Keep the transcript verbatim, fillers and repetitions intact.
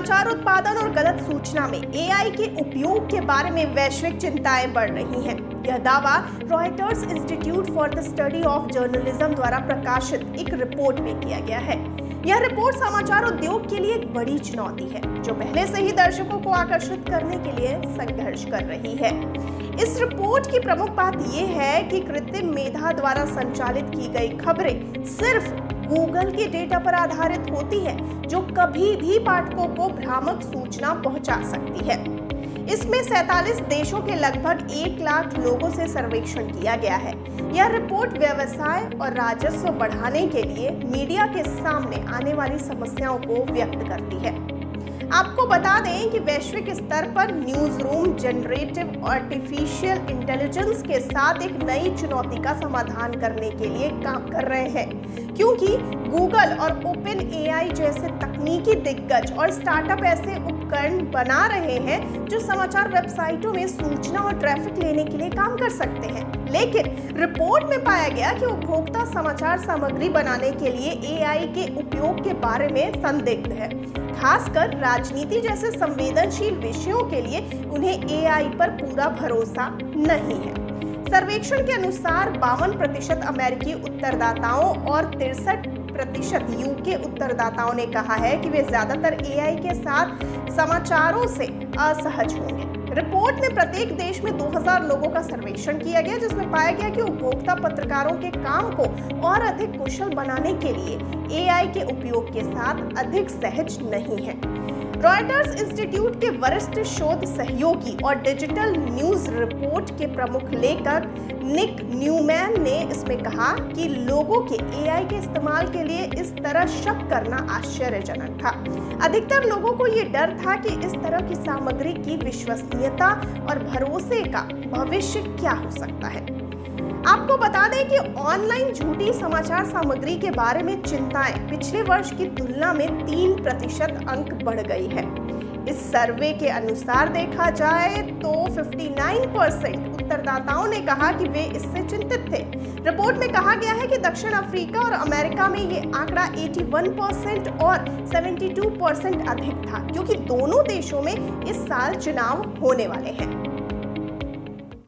समाचार उत्पादन और गलत सूचना में एआई के उपयोग के बारे में वैश्विक चिंताएं बढ़ रही हैं। यह दावा Reuters institute for the study of journalism द्वारा प्रकाशित एक रिपोर्ट में किया गया है। यह रिपोर्ट समाचार उद्योग के लिए एक बड़ी चुनौती है, जो पहले से ही दर्शकों को आकर्षित करने के लिए संघर्ष कर रही है। इस रिपोर्ट की प्रमुख बात यह है कि कृत्रिम मेधा द्वारा संचालित की गई खबरें सिर्फ गूगल के डेटा पर आधारित होती है, जो कभी भी पाठकों को भ्रामक सूचना पहुंचा सकती है। इसमें सैंतालीस देशों के लगभग एक लाख लोगों से सर्वेक्षण किया गया है। यह रिपोर्ट व्यवसाय और राजस्व बढ़ाने के लिए मीडिया के सामने आने वाली समस्याओं को व्यक्त करती है। आपको बता दें कि वैश्विक स्तर पर newsroom generative artificial intelligence के साथ एक नई चुनौती का समाधान करने के लिए काम कर रहे हैं, क्योंकि गूगल और ओपन एआई जैसे तकनीकी दिग्गज और स्टार्टअप ऐसे उपकरण बना रहे हैं जो समाचार वेबसाइटों में सूचना और ट्रैफिक लेने के लिए काम कर सकते हैं। लेकिन रिपोर्ट में पाया गया कि उपभोक्ता समाचार सामग्री बनाने के लिए एआई के उपयोग के बारे में संदिग्ध है। खासकर राजनीति जैसे संवेदनशील विषयों के लिए उन्हें एआई पर पूरा भरोसा नहीं है। सर्वेक्षण के अनुसार बावन प्रतिशत अमेरिकी उत्तरदाताओं और तिरसठ प्रतिशत यूके उत्तरदाताओं ने कहा है कि वे ज्यादातर एआई के साथ समाचारों से असहज होंगे। रिपोर्ट में प्रत्येक देश में दो हज़ार लोगों का सर्वेक्षण किया गया, जिसमें पाया गया कि उपभोक्ता पत्रकारों के काम को और अधिक कुशल बनाने के लिए एआई के उपयोग के साथ अधिक सहज नहीं है। रॉयटर्स इंस्टीट्यूट के वरिष्ठ शोध सहयोगी और डिजिटल न्यूज रिपोर्ट के प्रमुख लेखक निक न्यूमैन ने इसमें कहा कि लोगों के एआई के इस्तेमाल के लिए इस तरह शक करना आश्चर्यजनक था। अधिकतर लोगों को ये डर था कि इस तरह की सामग्री की विश्वसनीयता और भरोसे का भविष्य क्या हो सकता है। आपको बता दें कि ऑनलाइन झूठी समाचार सामग्री के बारे में चिंताएं पिछले वर्ष की तुलना में तीन प्रतिशत अंक बढ़ गई है। इस सर्वे के अनुसार देखा जाए तो उनसठ परसेंट उत्तरदाताओं ने कहा कि वे इससे चिंतित थे। रिपोर्ट में कहा गया है कि दक्षिण अफ्रीका और अमेरिका में ये आंकड़ा इक्यासी परसेंट और बहत्तर परसेंट अधिक था, क्योंकि दोनों देशों में इस साल चुनाव होने वाले हैं।